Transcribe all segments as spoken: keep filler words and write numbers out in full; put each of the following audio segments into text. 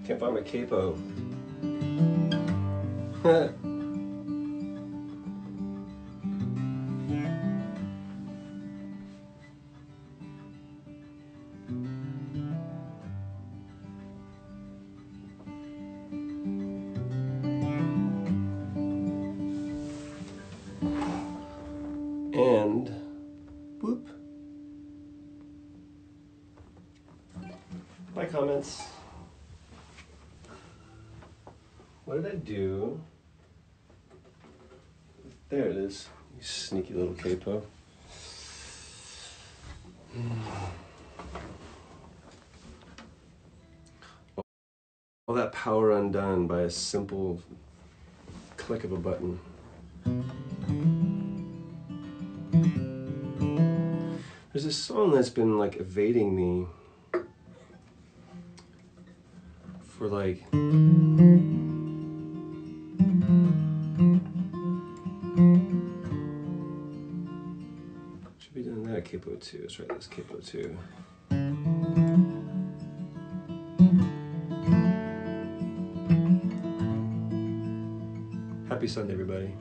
Can't find my capo. And whoop. My comments. What did I do? There it is. You sneaky little capo. All that power undone by a simple click of a button. There's a song that's been like evading me for like should be doing that capo two. Let's write this capo two. Happy Sunday, everybody.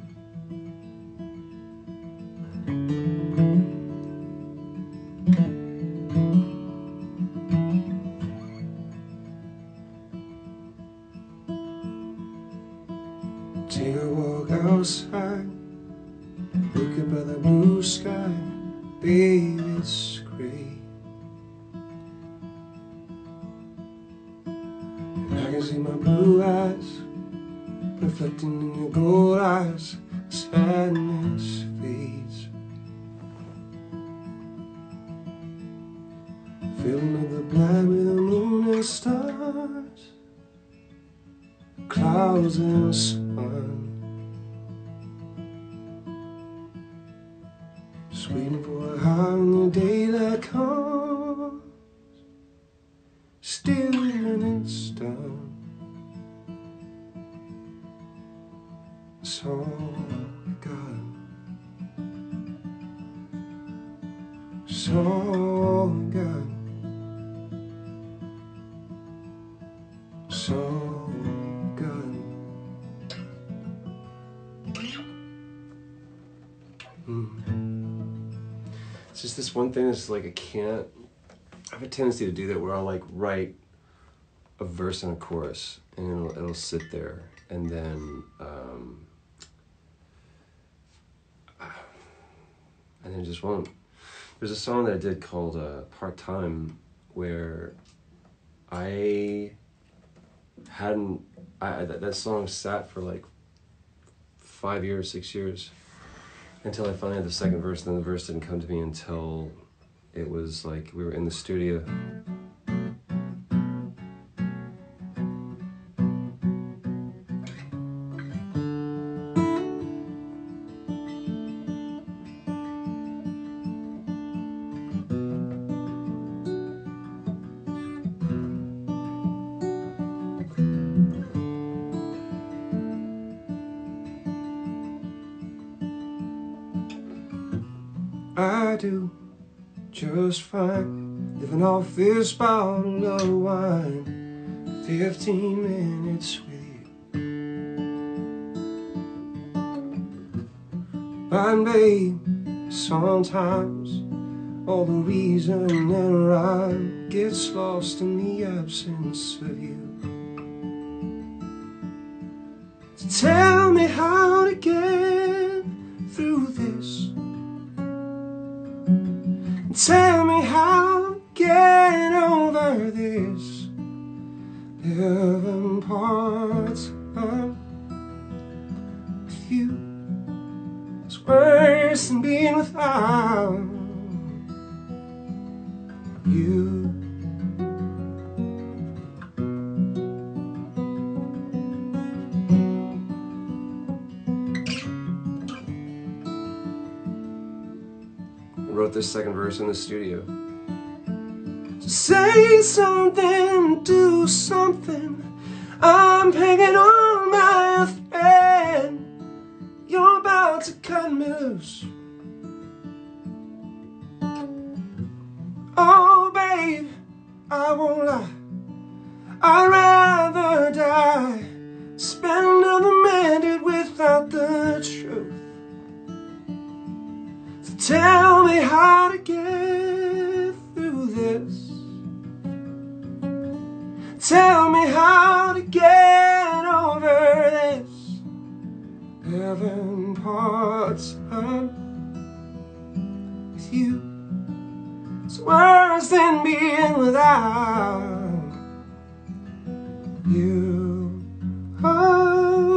Take a walk outside, look up at the blue sky, babe, it's great. And I can see my blue eyes reflecting in your gold eyes. Sadness fades, filling up the black with the moon and stars, clouds and sun. Just waiting for a high when the daylight comes, still when it's done. It's all we got. It's all we got. It's all we got. Mm. It's just this one thing that's like I can't. I have a tendency to do that where I'll like write a verse and a chorus, and it'll it'll sit there, and then um, and then just won't. There's a song that I did called uh, Part Time where I hadn't. I that, that song sat for like five years, six years. Until I finally had the second verse, and then the verse didn't come to me until it was like we were in the studio. I do just fine, living off this bottle of wine, fifteen minutes with you. And babe, sometimes all the reason and rhyme gets lost in the absence of you. So tell me how to get through this. Tell me how to get over this. Living parts of you is worse than being without you. Wrote this second verse in the studio. So say something, do something. I'm hanging on by a thread. You're about to cut me loose. Oh, babe, I won't lie. I'd rather how to get over this. Having part-time with you, it's worse than being without you. Oh.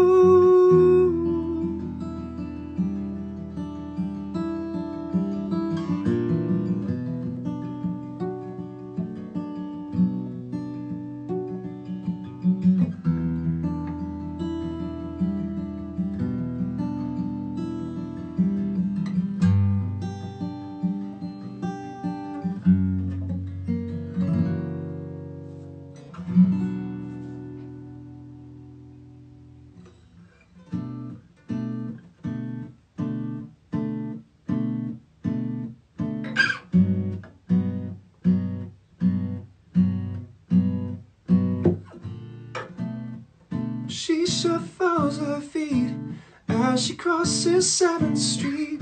She shuffles her feet as she crosses seventh street.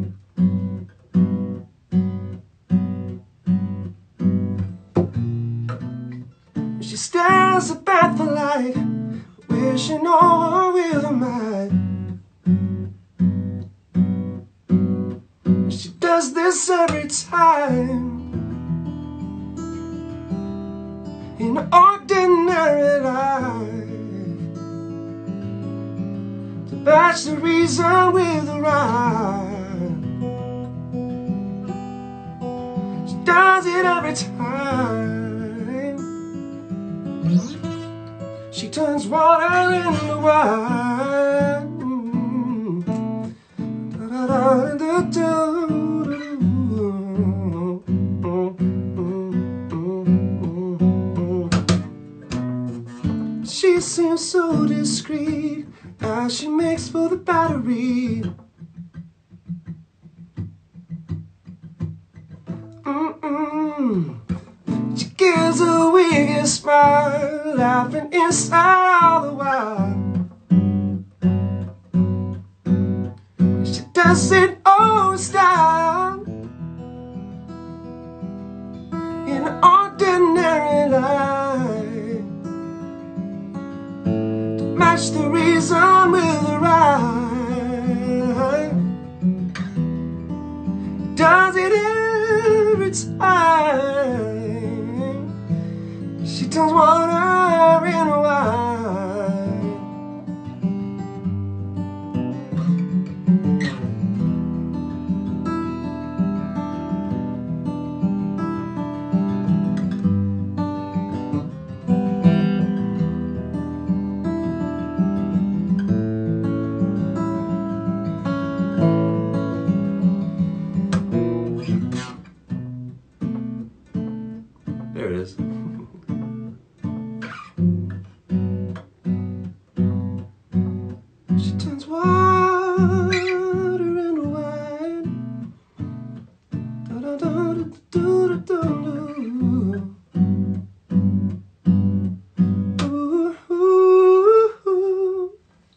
She stares up at the light, wishing all her will might. She does this every time, in ordinary life. Match the reason with the rhyme. She does it every time. She turns water into wine. She seems so discreet as she makes for the battery. Mm-mm. She gives a wicked smile, laughing inside all the while. She does it old style, in an ordinary life. Match the reason with the rhyme. Does it every time. She turns water into wine. There it is. She turns water into wine. Da da da da da da da. Ooh, ooh, ooh.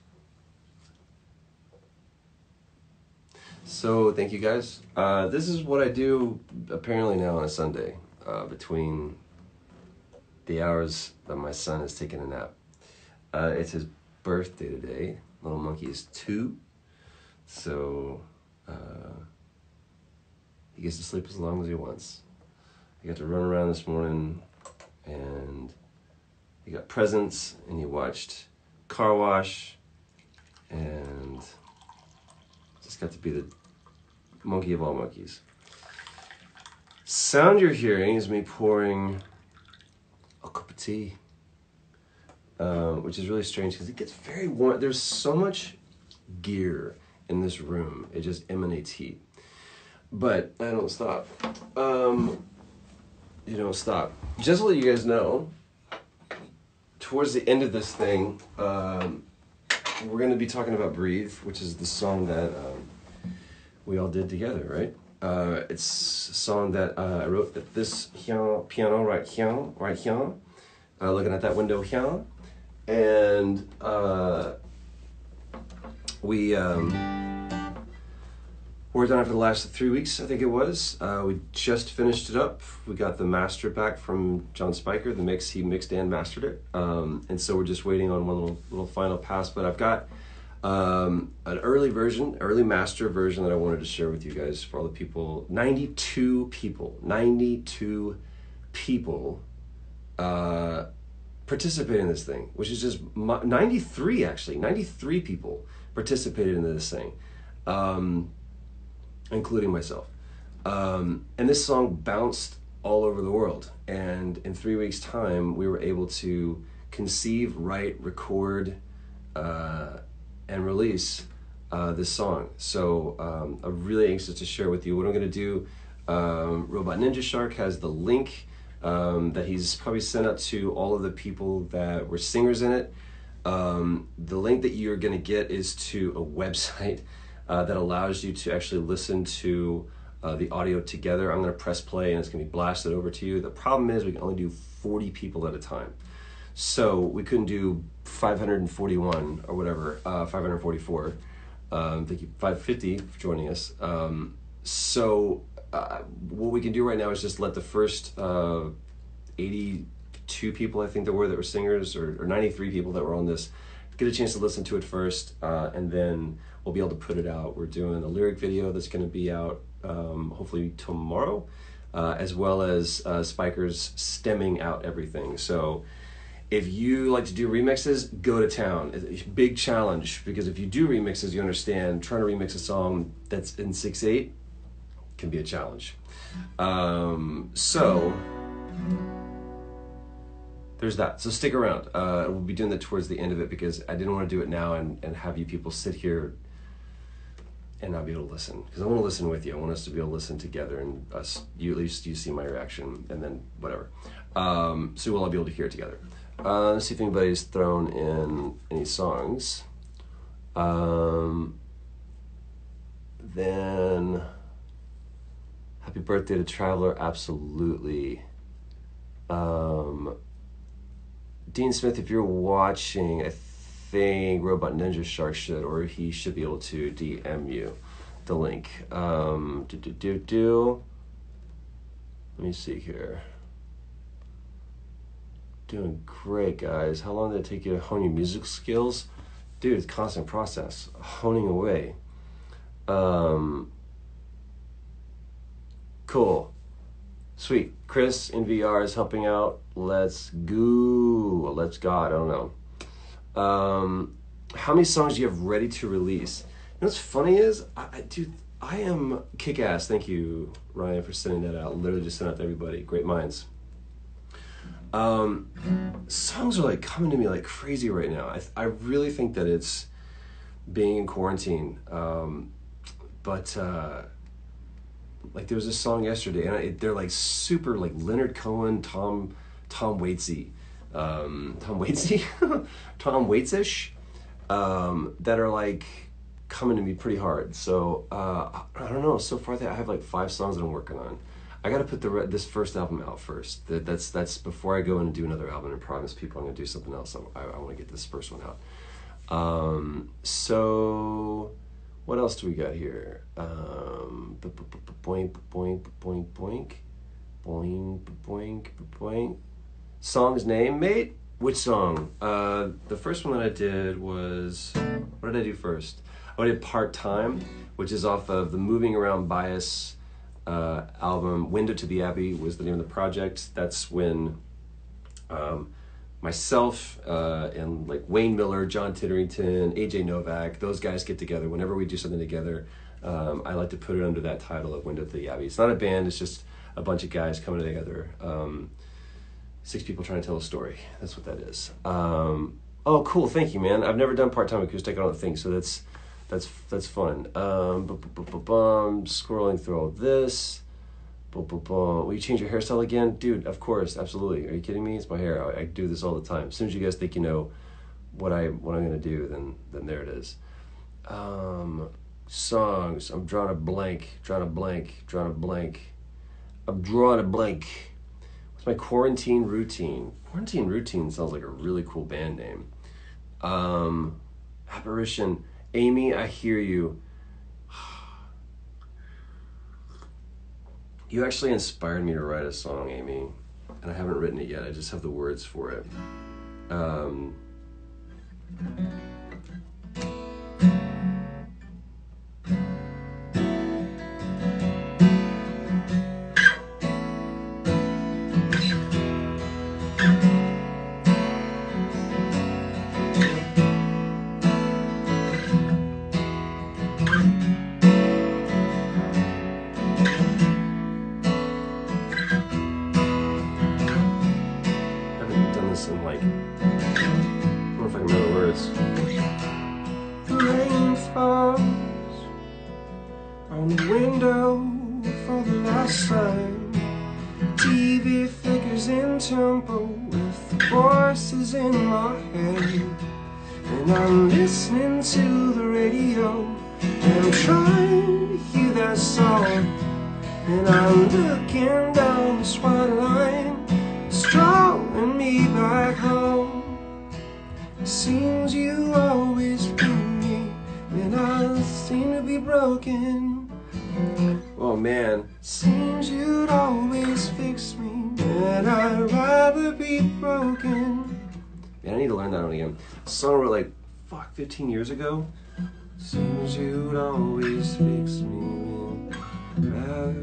So thank you guys. Uh, this is what I do apparently now on a Sunday, uh, between the hours that my son is taking a nap. Uh, it's his birthday today. Little monkey is two, so uh, he gets to sleep as long as he wants. He got to run around this morning, and he got presents, and he watched Car Wash, and just got to be the monkey of all monkeys. Sound you're hearing is me pouring a cup of tea, uh, which is really strange because it gets very warm. There's so much gear in this room, it just emanates heat. But I don't stop. Um, you don't stop. Just to let you guys know, towards the end of this thing, um, we're going to be talking about Breathe, which is the song that um, we all did together, right? Uh, it's a song that uh, I wrote at this here, piano right here, right here, uh, looking at that window here. And uh, we, um, worked on it for the last three weeks, I think it was. Uh, we just finished it up. We got the master back from John Spiker, the mix. He mixed and mastered it. Um, and so we're just waiting on one little, little final pass. But I've got um, an early version, early master version that I wanted to share with you guys for all the people. ninety-two people, ninety-two people uh, participate in this thing, which is just ninety-three actually, ninety-three people participated in this thing. Um, including myself. Um, and this song bounced all over the world. And in three weeks' time, we were able to conceive, write, record, uh, and release uh, this song. So um, I'm really anxious to share with you what I'm going to do. Um, Robot Ninja Shark has the link um, that he's probably sent out to all of the people that were singers in it. Um, the link that you're going to get is to a website Uh, that allows you to actually listen to uh, the audio together. I'm going to press play and it's going to be blasted over to you. The problem is we can only do forty people at a time. So we couldn't do five hundred forty-one or whatever, uh, five hundred forty-four. Um, thank you, five fifty for joining us. Um, so uh, what we can do right now is just let the first uh, eighty-two people, I think there were, that were singers, or, or ninety-three people that were on this, get a chance to listen to it first, uh, and then we'll be able to put it out. We're doing a lyric video that's going to be out um, hopefully tomorrow, uh, as well as uh, Spiker's stemming out everything. So if you like to do remixes, go to town. It's a big challenge, because if you do remixes, you understand trying to remix a song that's in six eight can be a challenge. Um, so there's that. So stick around. Uh, we'll be doing that towards the end of it, because I didn't want to do it now and, and have you people sit here and not be able to listen, because I want to listen with you. I want us to be able to listen together, and us, you at least you see my reaction, and then whatever. Um, so we'll all be able to hear it together. Uh, let's see if anybody's thrown in any songs. Um, then, happy birthday to Traveler, absolutely. Um, Dean Smith, if you're watching, I think Robot Ninja Shark should, or he should be able to D M you the link. Um, do, do, do, do. Let me see here. Doing great, guys. How long did it take you to hone your music skills? Dude, it's a constant process, honing away. Um, cool. Sweet. Chris in V R is helping out. Let's go. Let's go. I don't know. Um, how many songs do you have ready to release? You know what's funny is, I, I dude, I am kick-ass. Thank you, Ryan, for sending that out. Literally just sent out to everybody. Great minds. Um, songs are like coming to me like crazy right now. I I really think that it's being in quarantine. Um, but uh, like there was this song yesterday, and I, they're like super like Leonard Cohen, Tom Tom Waitsy, um, Tom Waitsy, Tom Waits-ish, um, that are like coming to me pretty hard. So uh, I don't know. So far, I have like five songs that I'm working on. I got to put the re- this first album out first. That, that's that's before I go and do another album and promise people I'm gonna do something else. I, I want to get this first one out. Um, so what else do we got here? Um, boink boink boink boink boink boink boink. Song's name, mate. Which song? Uh, the first one that I did was, what did I do first? I did Part Time, which is off of the Moving Around Bias Uh, album. Window to the Abbey was the name of the project. That's when um, myself uh, and like Wayne Miller, John Titterington, A J Novak, those guys get together. Whenever we do something together, um, I like to put it under that title of Window to the Abbey. It's not a band, it's just a bunch of guys coming together. Um, six people trying to tell a story. That's what that is. Um, oh, cool. Thank you, man. I've never done part-time acoustic. I don't think so. That's That's that's fun. Um, bu- bu- bu- bu- bum, scrolling through all this. Bu- bu- bum. Will you change your hairstyle again? Dude, of course, absolutely. Are you kidding me? It's my hair. I, I do this all the time. As soon as you guys think you know what, I, what I'm going to do, then then there it is. Um, songs. I'm drawing a blank, drawing a blank, drawing a blank. I'm drawing a blank. What's my quarantine routine? Quarantine routine sounds like a really cool band name. Um, Apparition. Amy, I hear you. You actually inspired me to write a song, Amy, and I haven't written it yet. I just have the words for it. Um, And like, I don't know if I can remember the words. Rain falls on the window for the last time. T V flickers in tempo with the voices in my head. And I'm listening to the radio and I'm trying to hear that song. And I'm looking down this white line, drawing me back home. Seems you always bring me when I seem to be broken. Oh man. Seems you'd always fix me when I'd rather be broken. Man, I need to learn that one again. A song I wrote like, fuck, fifteen years ago. Seems you'd always fix me when I...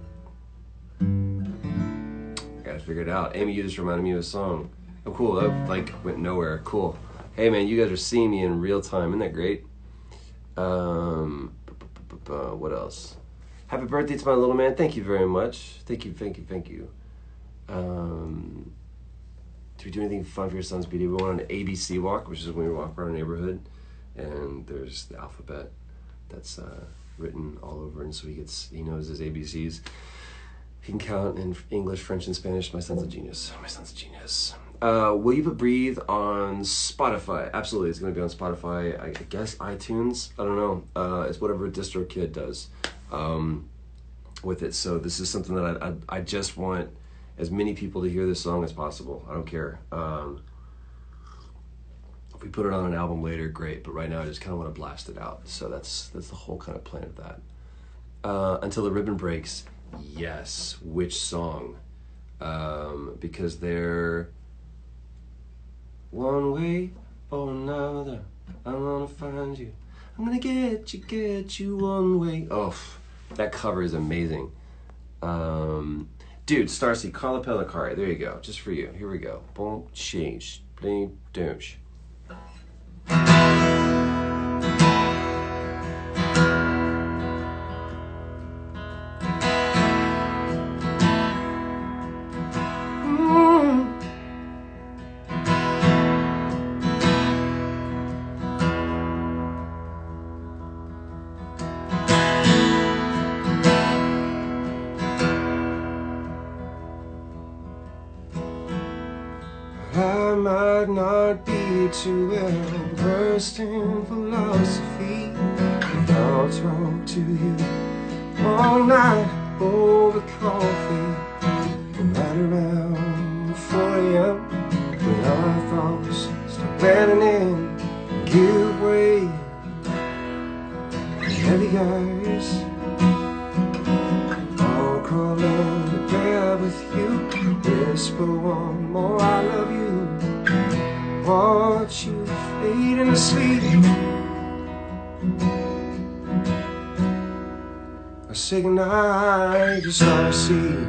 Gotta figure it out. Amy, you just reminded me of a song. Oh, cool. That like went nowhere. Cool. Hey, man, you guys are seeing me in real time. Isn't that great? Um, what else? Happy birthday to my little man. Thank you very much. Thank you, thank you, thank you. Um, do we do anything fun for your son's B D? We went on an A B C walk, which is when we walk around the neighborhood, and there's the alphabet that's uh, written all over, and so he gets he knows his A B Cs. He can count in English, French, and Spanish. My son's a genius. My son's a genius. Uh, will you put Breathe on Spotify? Absolutely, it's going to be on Spotify. I guess iTunes. I don't know. Uh, it's whatever DistroKid does um, with it. So this is something that I, I I just want as many people to hear this song as possible. I don't care. Um, if we put it on an album later, great. But right now, I just kind of want to blast it out. So that's that's the whole kind of plan of that. Uh, Until the Ribbon Breaks. Yes. Which song? Um, because they're one way or another. I'm gonna find you. I'm gonna get you, get you one way. Oh, that cover is amazing. Um, dude, Starcy, call up Pelicari. There you go. Just for you. Here we go. Boom, change. Bling, doosh. I might not be too well versed in philosophy, but I'll talk to you all night over coffee. And right around four a.m. when our thoughts start blending in, give way to heavy eyes. I'll crawl under bed with you, whisper one more I love you, watch you fade into sleep. I say goodnight to Starseed.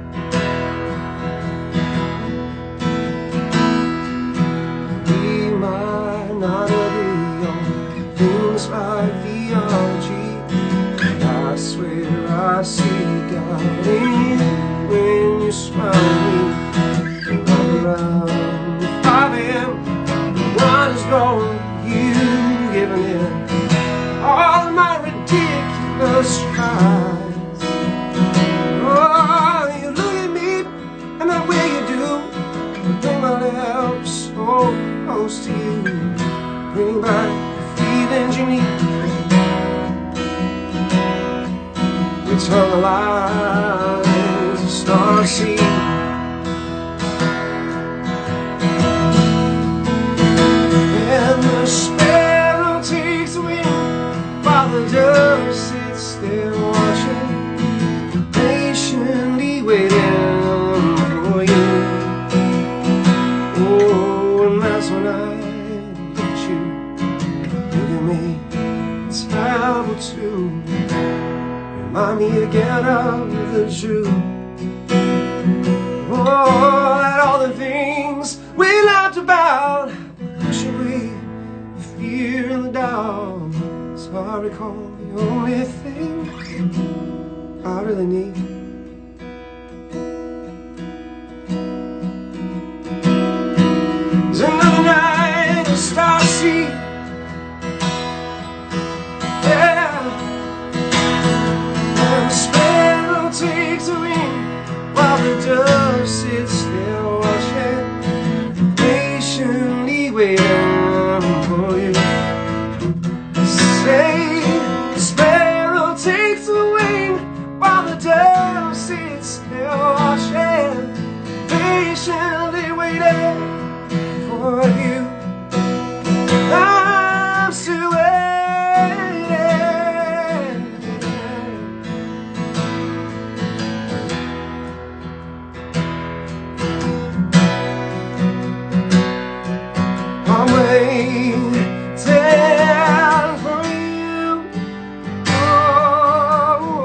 We might not agree on things like theology, but I swear I see God in you when you smile at me. Right around five a.m. the wine is gone, you giving in all of my ridiculous tries. Oh, you look at me and the way you do, bring my lips so close to you, bring back the feelings you need. We turn the lights to Starseed. And the sparrow takes the wind while the dove sits there watching, patient I look at you, look at me, it's terrible too. Remind me again of the Jew. Oh, that all the things we laughed about, should we fear in the dark? So I recall the only thing I really need. There's another night, a star sheet. Yeah, and the sparrow takes a wing while the dove sits still watching, patiently waiting for you. Say, the sparrow takes a wing while the dove sits still watching, patiently waiting for you. I'm still waiting. I'm waiting for you. Oh,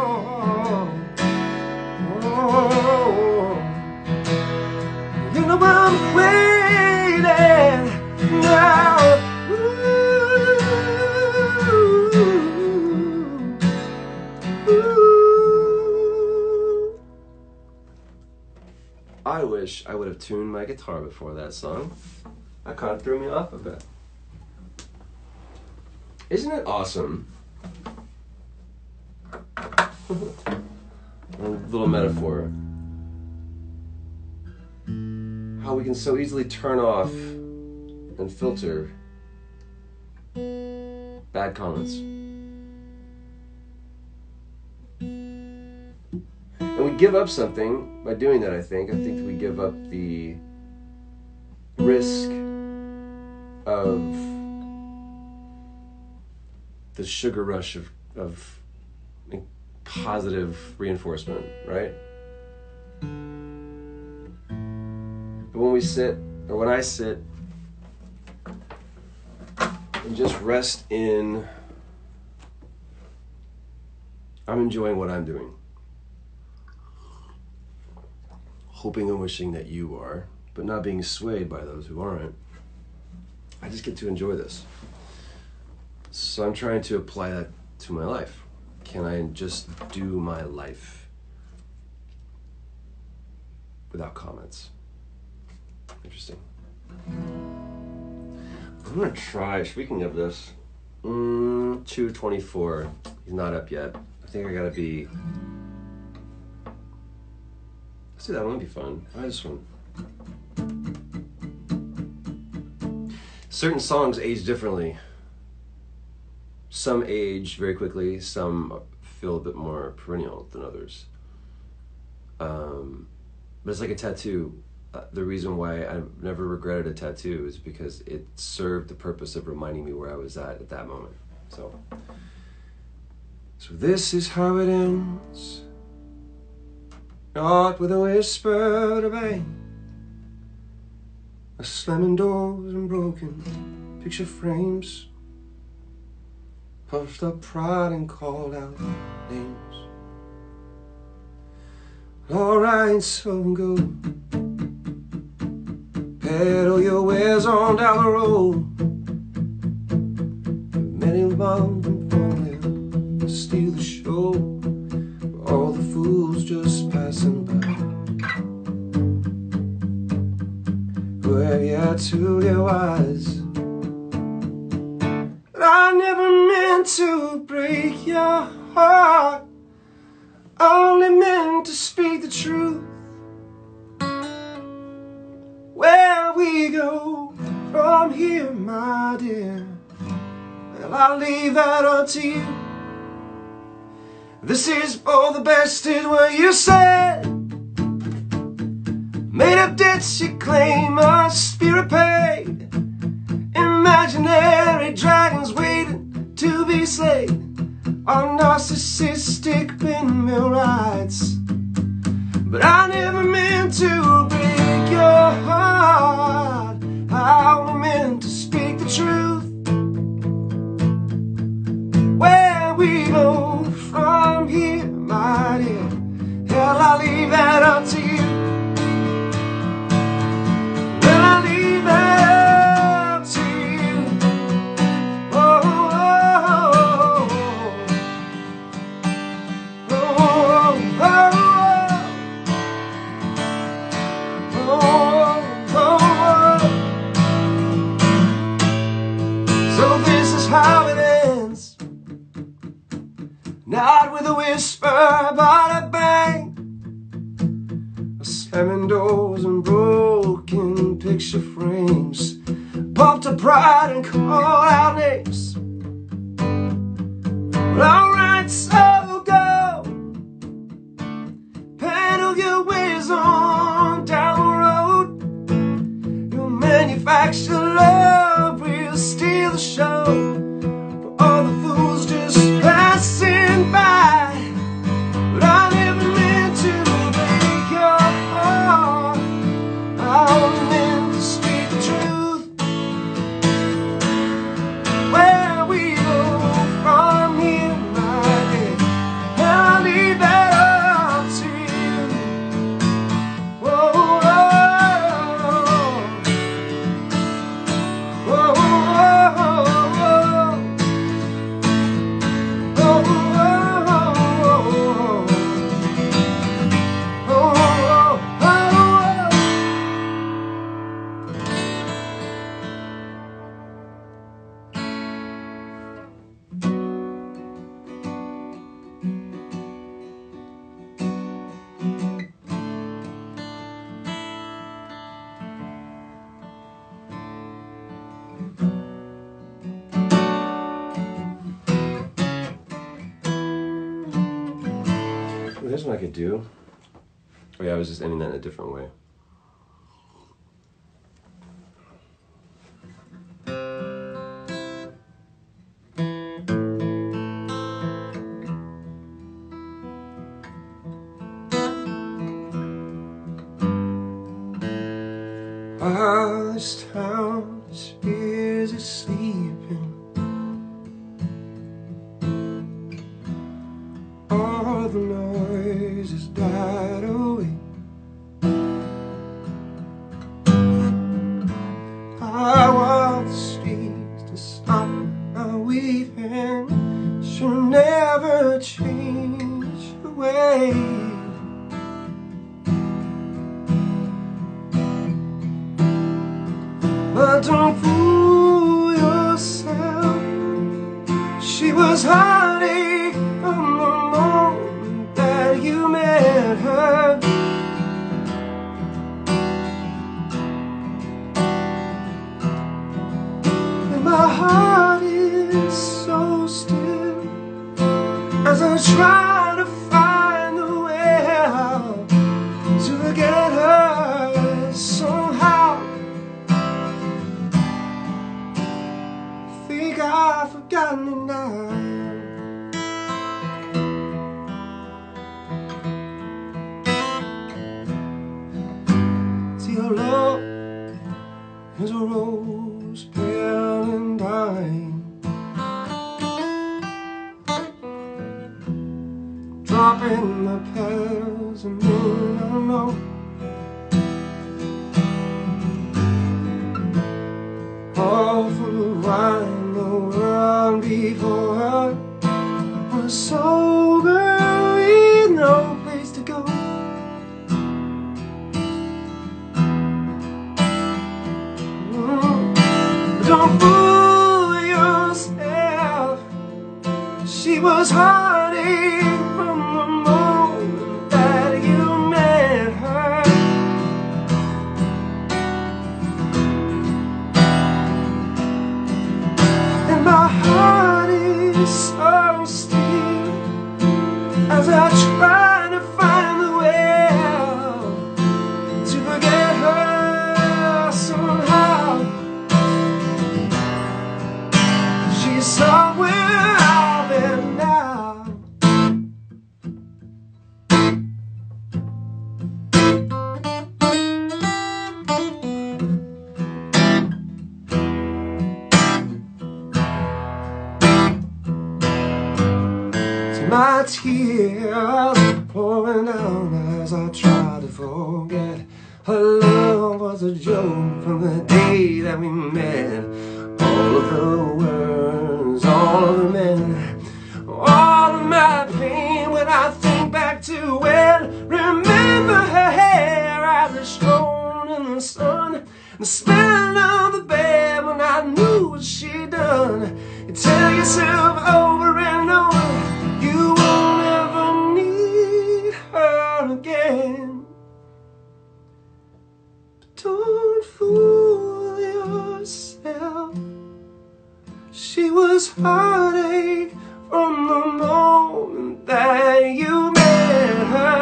oh, oh. You know I'm waiting now. Ooh, ooh. I wish I would have tuned my guitar before that song. That kind of threw me off a bit. Isn't it awesome? A little metaphor. How we can so easily turn off and filter bad comments. And we give up something by doing that, I think. I think we give up the risk of the sugar rush of, of positive reinforcement, right? But when we sit, or when I sit, and just rest in, I'm enjoying what I'm doing, hoping and wishing that you are, but not being swayed by those who aren't. I just get to enjoy this. So I'm trying to apply that to my life. Can I just do my life without comments? Interesting. I'm gonna try, speaking of this, mm, two twenty-four. He's not up yet. I think I gotta be, let's do that one, be fun. I just want, certain songs age differently. Some age very quickly, some feel a bit more perennial than others. Um, but it's like a tattoo. Uh, the reason why I've never regretted a tattoo is because it served the purpose of reminding me where I was at at that moment. So, so this is how it ends. Not with a whisper of bang, a slamming doors and broken picture frames, puffed up pride and called out names. Alright, so go pedal your wares on down the road. Many bound and falling to steal the show, all the fools just passing by who have yet to get wise. I never meant to break your heart, I only meant to speak the truth. Where we go from here, my dear, well, I'll leave that up to you. This is for the best, is what you said. Made up debts you claim must be repaid. Imaginary dragons waiting to be slain on narcissistic windmill rides. But I never meant to break your heart, how we're meant to speak the truth. Where we go from here, my dear, hell, I'll leave that up to you. Well, I'll leave that up to you. Oh, oh, oh, oh, oh, oh, oh, oh. So this is how it ends. Not with a whisper, but a bang. Slamming doors and broken picture frames. Pumped up pride and call out names. Well, alright, so go. Pedal your ways on down the road. You'll manufacture love, we'll steal the show. For all the fools just passing by. But I never meant to break your heart. I only meant to speak the truth. Where we go from here, my dear, and I'll leave that up to you. Whoa, whoa, whoa, whoa, whoa, whoa, whoa, whoa. Well, here's what I could do. Oh yeah, I was just ending that in a different way. While this town is busy sleeping, all the noise has died away. I walk the streets to stop my weeping. She'll never change the way. But don't fool yourself. She was heartache from the moment that you met her. And my heart is so still as I try to find the way out to forget her somehow. Think I've forgotten it now. See, your love is a rose pale and dying, dropping the petals and then I know all full of wine. The world before her was sober with no place to go. Mm. Don't fool yourself. She was heartache from the moment that you met her. And my heart is so still as I try to find the way out to forget her somehow. She's somewhere out there now. my tears pouring down as I try to forget. Her love was a joke from the day that we met. All of the words, all of the men, all of my pain when I think back to when. Remember her hair as it shone in the sun, the smell of the bed when I knew what she'd done. You tell yourself over and over you won't ever need her again. But don't fool yourself. She was heartache from the moment that you met her.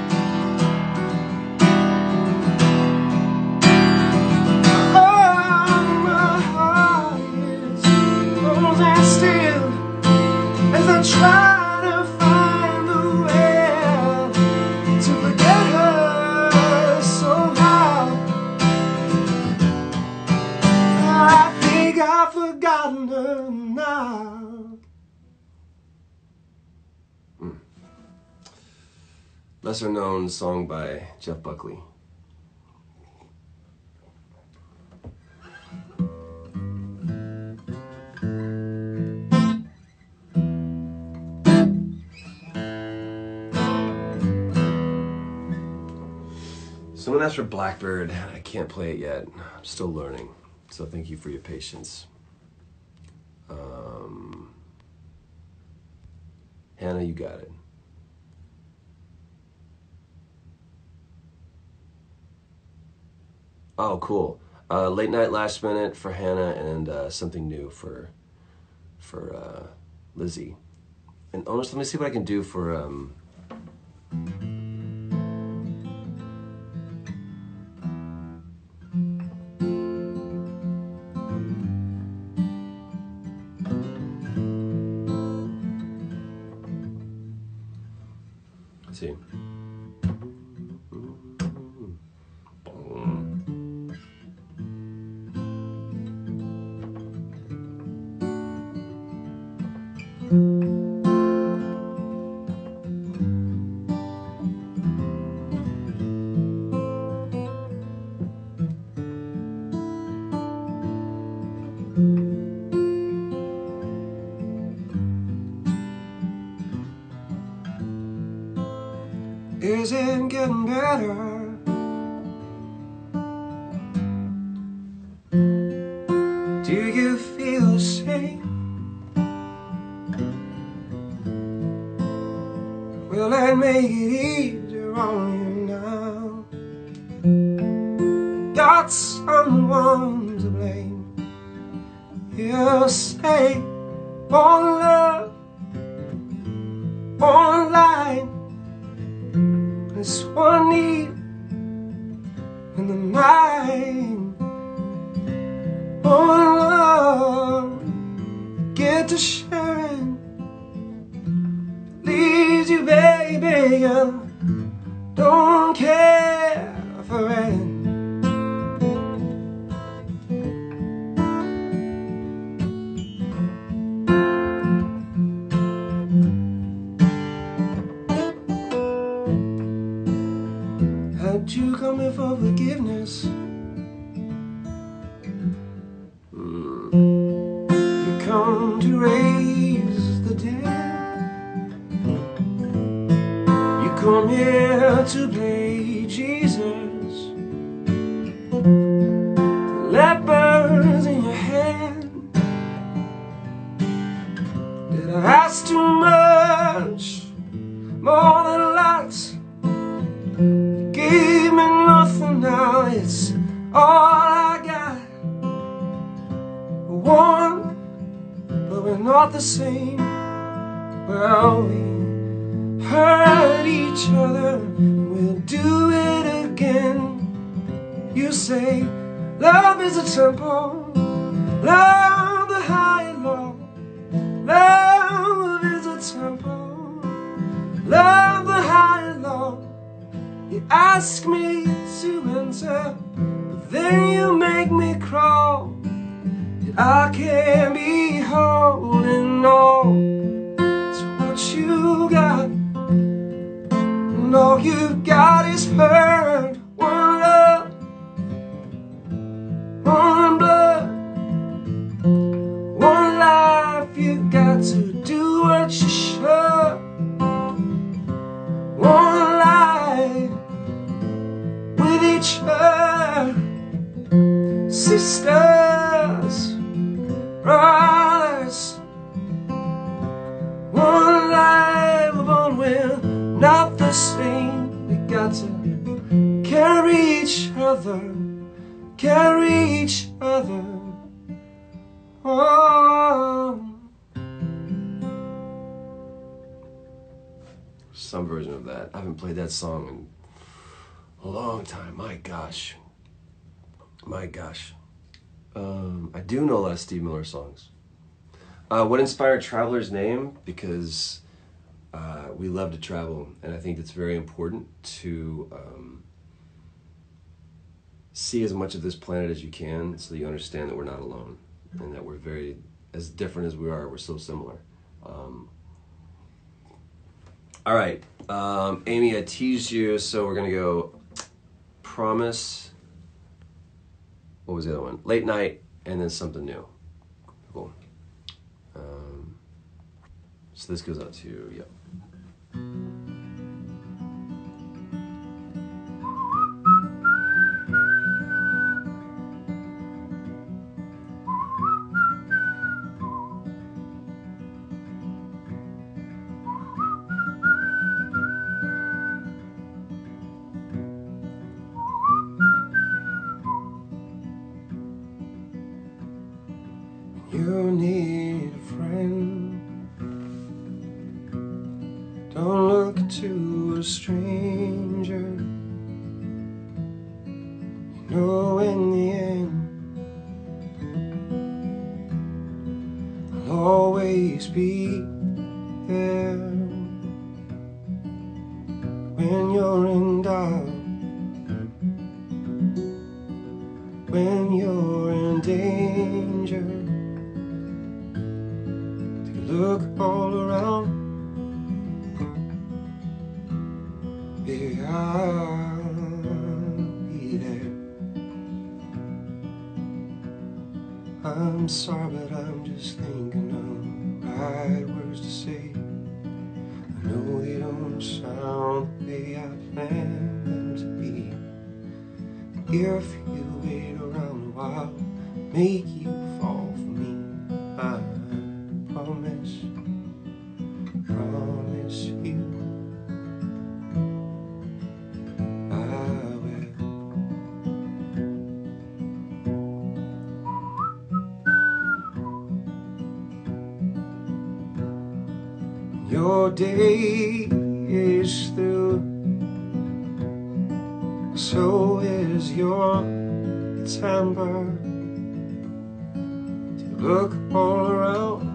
Oh, my heart is frozen still as I try to find the way to forget her somehow. I think I've forgotten her now. Lesser known song by Jeff Buckley. Someone asked for Blackbird. I can't play it yet. I'm still learning. So thank you for your patience. Um, Hannah, you got it. Oh, cool. Uh, late night, last minute for Hannah, and uh, something new for for uh, Lizzie. And almost, let me see what I can do for. Um, let's see. Is it getting better? Do you feel the same? Will I make it easier on you now? Got someone to blame. You say one love, one line, it's one need in the night. One love, get to sharing, leaves you, baby, I don't care for it. Had you come here for forgiveness? You come to raise the dead. You come here to play Jesus. Lepers in your hand. Did I ask too much? More than lots. You gave me nothing, now it's all I got. One, but we're not the same. Well, we hurt each other, we'll do it again. You say love is a temple, love the high and low. Love is a temple, love the high and low. You ask me to enter, but then you make me crawl. I can't be holding on to what you all you've got is hurt. One love, one blood, one life. You got to do what you should. One life with each other, sisters, brothers. One life, one will, not the same. We got to carry each other, carry each other. Oh. Some version of that. I haven't played that song in a long time. My gosh. My gosh. Um, I do know a lot of Steve Miller songs. Uh, what inspired Traveler's Name? Because uh, we love to travel, and I think it's very important to um, see as much of this planet as you can so that you understand that we're not alone and that we're very, as different as we are, we're so similar. Um, all right, um, Amy, I teased you, so we're going to go Promise. What was the other one? Late Night, and then Something New. Cool. Um, so this goes out to, yep. You need a friend. Don't look to a stranger. You know in the end I'll always be there. When you're in doubt, when you're in danger, look all around. Baby, I'll be there. I'm sorry, but I'm just thinking of the right words to say. I know they don't sound the way I planned them to be. If you wait around a while, make you fall for me. I promise, promise you I will. Your day is through, so is your temper. To look all around,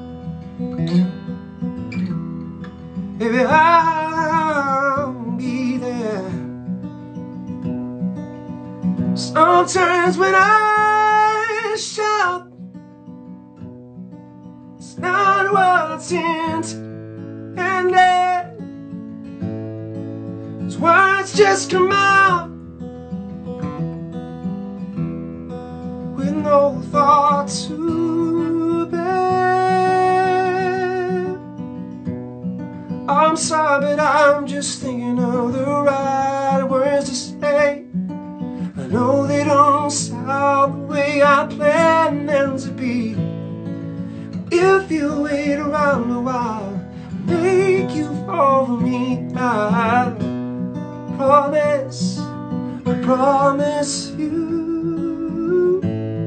baby, I'll be there. Sometimes when I shout, it's not what's intended. Those words just come out with no thought to bear. I'm sorry, but I'm just thinking of the right words to say. I know they don't sound the way I planned them to be. If you wait around a while, make you fall for me. I promise, I promise you.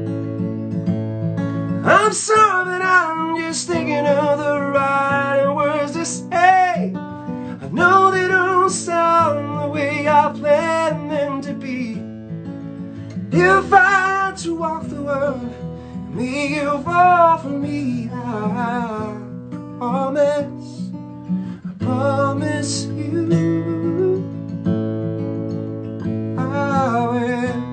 I'm sorry, but I'm just thinking of the right words to say. I know they don't sound the way I planned them to be. If I had to walk the world, make you fall for me, I promise, I promise you I will.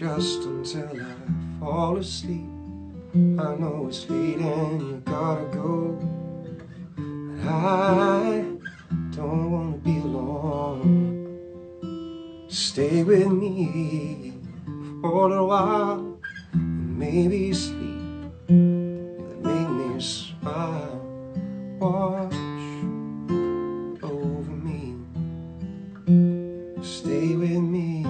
just until I fall asleep. I know it's late and you gotta go, but I don't wanna be alone. Stay with me for a little while, and maybe sleep that make me smile. Watch over me, stay with me.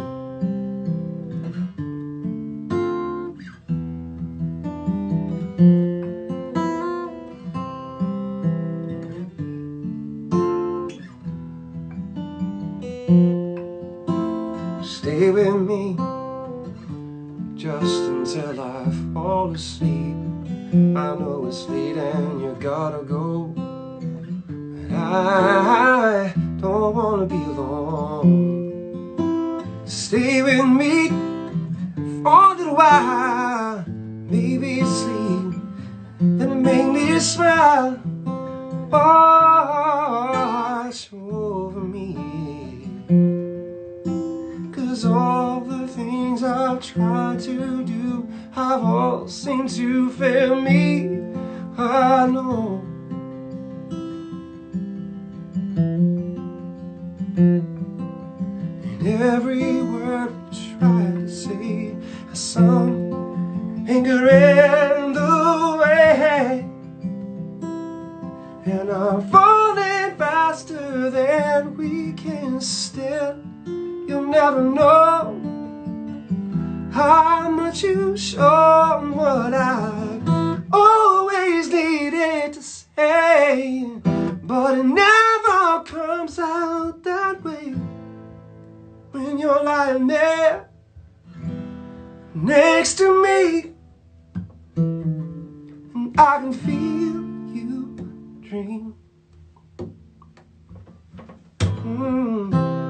Stay with me just until I fall asleep. I know it's late and you gotta go, but I don't wanna be alone. Stay with me for a little while, maybe sleep that'll make me smile. Watch over me, 'cause all the things I've tried to do have all seemed to fail me. I know. And every word we try to say has some anger in the way, and I'm falling faster than we can stand. You'll never know how much you've shown what I've always needed to say, but it never comes out that way when you're lying there next to me, and I can feel you dream. Mm.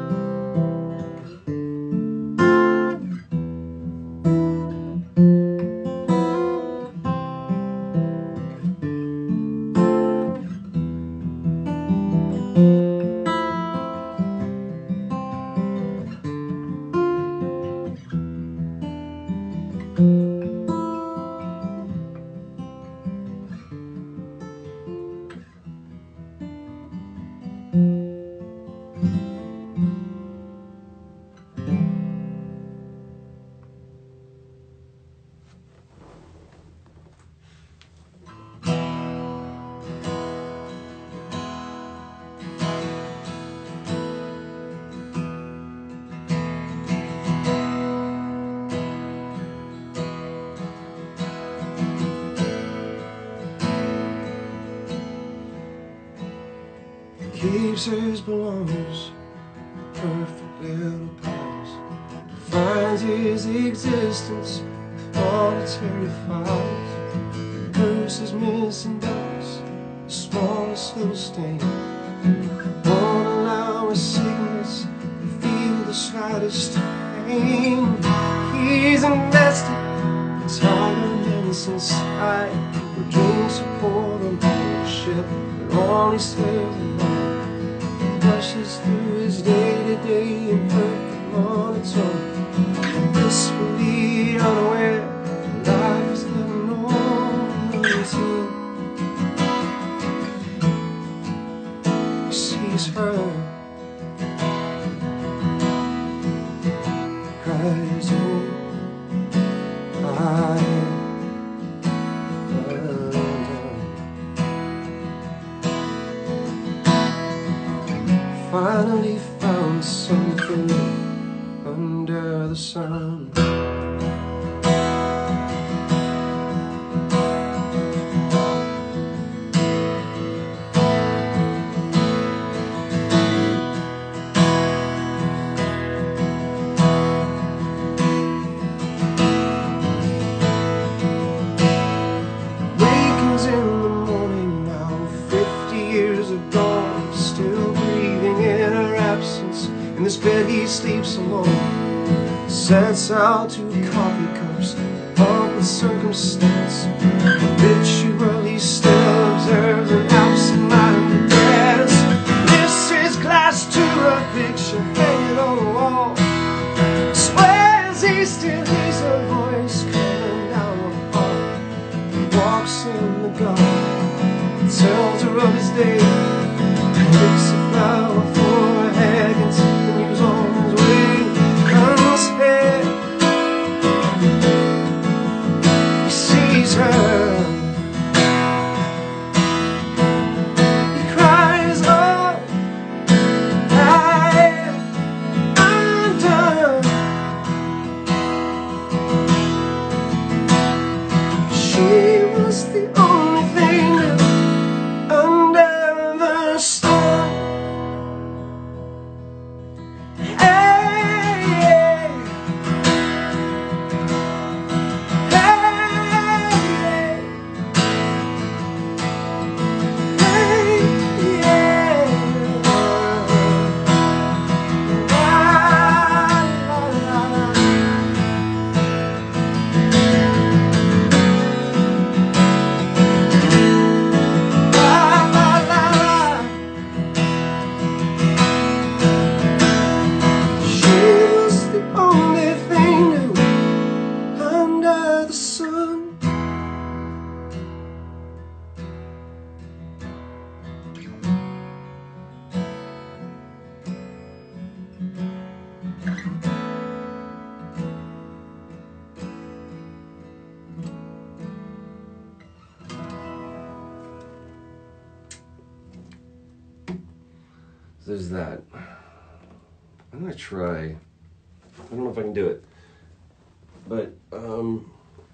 Keeps his belongings, perfect little pals, defines his existence with monetary files. Bruce's missing dogs, the smallest little stain. Won't allow a sickness to feel the slightest pain. He's invested entire innocence inside, where dreams support him on a ship that only serves him. Rushes through his day-to-day in perfect monotone, blissfully unaware that life is never normal routine. He sees her, cries, oh, I finally found something under the sun. Wakens in the morning now, fifty years have gone, still in this bed he sleeps alone. Sets out two coffee cups, pump with circumstance. Ritual he still observes an absent-minded dance. Lifts his glass to a picture hanging on the wall. Swears he still hears tells her of his day, picks a flower for her hair, continues on his way. Comes here, he sees her. There's that. I'm gonna try. I don't know if I can do it, but um.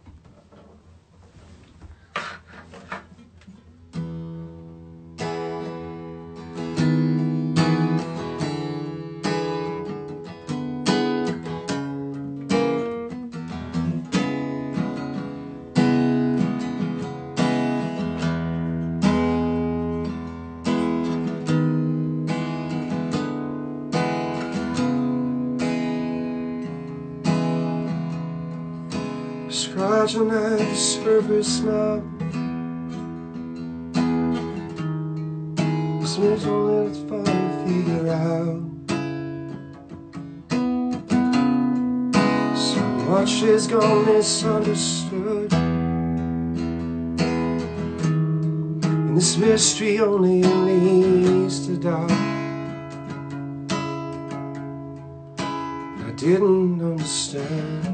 Scratching at the surface now, there's only it's fun to figure out. So much has gone misunderstood, and this mystery only leads to doubt. I didn't understand.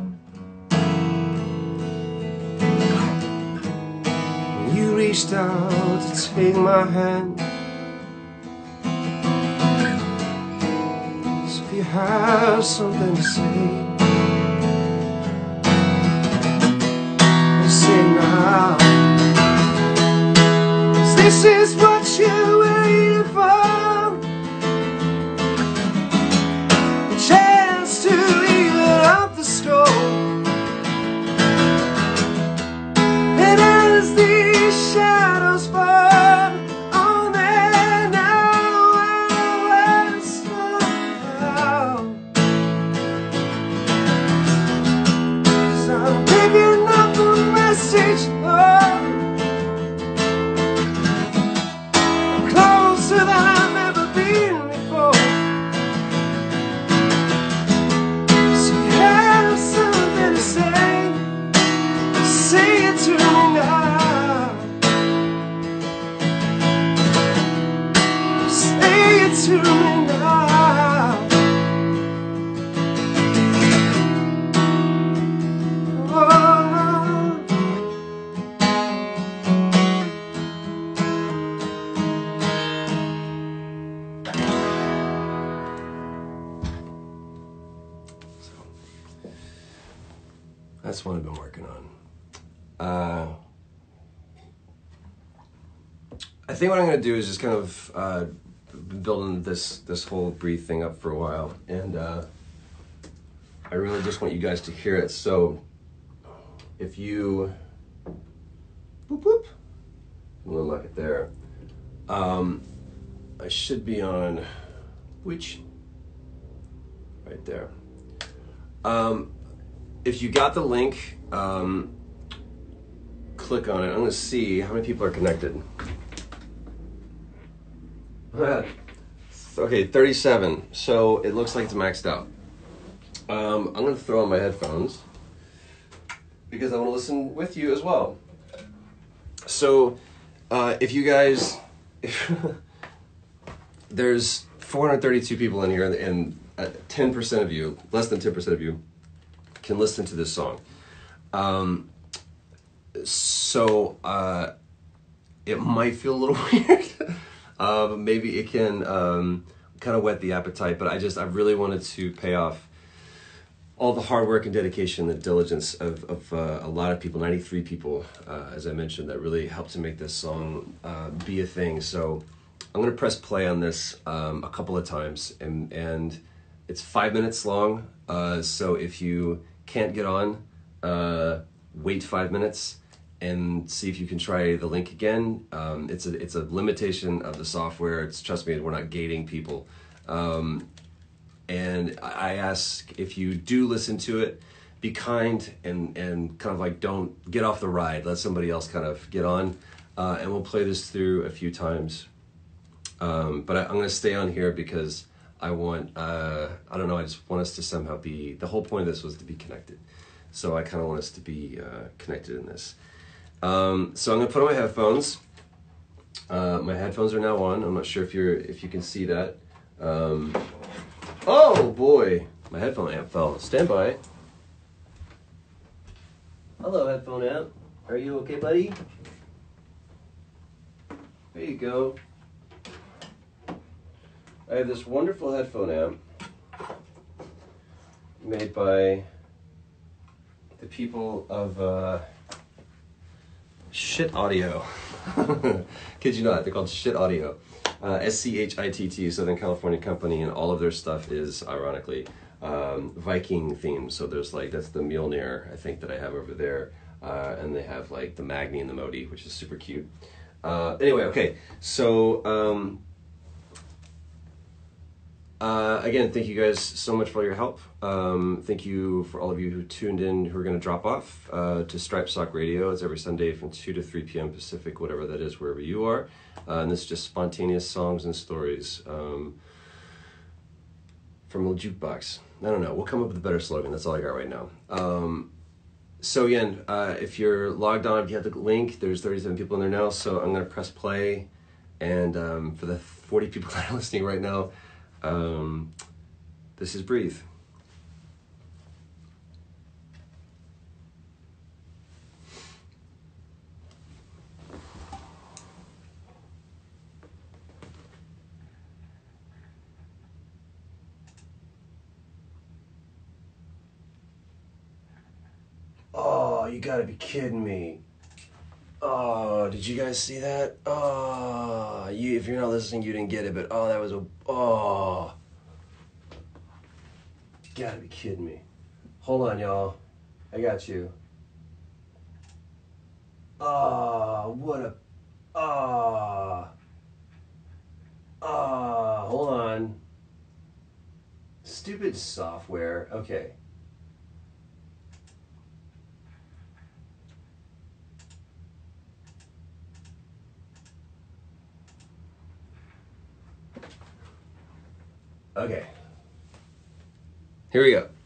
You reached out to take my hand, so if you have something to say, say it now. 'Cause this is what you're waiting for, a chance to even up the score. And as these shadows fall on their narrow smile, 'cause I'm picking up a message, oh, closer than I've ever been before. So you have something to say, say it to me now. To me now. Oh. So, that's what I've been working on. Uh, I think what I'm going to do is just kind of uh, been building this this whole breathe thing up for a while, and uh, I really just want you guys to hear it. So if you boop boop, a little like it there, um, I should be on which right there. Um, if you got the link, um, click on it. I'm going to see how many people are connected. Okay, thirty-seven. So it looks like it's maxed out. Um, I'm going to throw on my headphones because I want to listen with you as well. So Uh, if you guys, if there's four hundred thirty-two people in here, and, and uh, ten percent of you, less than ten percent of you, can listen to this song. Um, so uh, it might feel a little weird. uh, maybe it can um, kind of whet the appetite, but I just, I really wanted to pay off all the hard work and dedication, the diligence of, of uh, a lot of people, ninety-three people, uh, as I mentioned, that really helped to make this song uh, be a thing. So I'm going to press play on this um, a couple of times, and, and it's five minutes long. Uh, so if you can't get on, uh, wait five minutes and see if you can try the link again. Um, it's a it's a limitation of the software. It's, trust me, we're not gating people. Um, And I ask, if you do listen to it, be kind and, and kind of like don't get off the ride. Let somebody else kind of get on. Uh, and we'll play this through a few times. Um, but I, I'm going to stay on here because I want, uh, I don't know, I just want us to somehow be, the whole point of this was to be connected. So I kind of want us to be uh, connected in this. Um, so I'm going to put on my headphones. Uh, my headphones are now on. I'm not sure if you're, if you can see that. Um, Oh boy, my headphone amp fell. Stand by. Hello, headphone amp. Are you okay, buddy? There you go. I have this wonderful headphone amp made by the people of uh, Shit Audio. Kid you not, they're called Shit Audio. Uh, S C H I T T, Southern California company, and all of their stuff is, ironically, um, Viking themed. So there's like, that's the Mjolnir, I think, that I have over there. Uh, and they have like the Magni and the Modi, which is super cute. Uh, anyway, okay, so um, uh, again, thank you guys so much for all your help. Um, thank you for all of you who tuned in, who are going to drop off uh, to Stripe Sock Radio. It's every Sunday from two to three p.m. Pacific, whatever that is, wherever you are. Uh, and this is just spontaneous songs and stories um, from a jukebox. I don't know. We'll come up with a better slogan. That's all I got right now. Um, so again, uh, if you're logged on, if you have the link, there's thirty-seven people in there now. So I'm going to press play. And um, for the forty people that are listening right now, um, this is Breathe. Oh, you gotta be kidding me. Oh, did you guys see that? Oh, you, if you're not listening, you didn't get it, but oh, that was a, oh. You gotta be kidding me. Hold on, y'all. I got you. Oh, what a, oh. Oh, hold on. Stupid software. Okay. Okay. Here we go.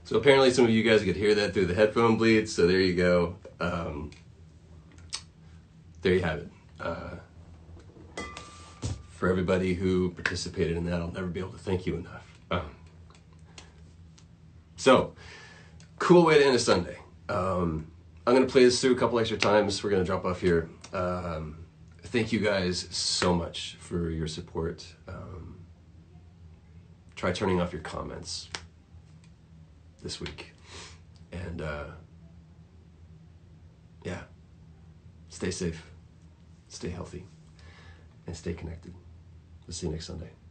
So apparently some of you guys could hear that through the headphone bleeds, so there you go. Um, there you have it. Uh, for everybody who participated in that, I'll never be able to thank you enough. Um, so, cool way to end a Sunday. Um, I'm going to play this through a couple extra times. We're going to drop off here. Um, thank you guys so much for your support. Um, try turning off your comments this week. And uh, yeah, stay safe, stay healthy, and stay connected. We'll see you next Sunday.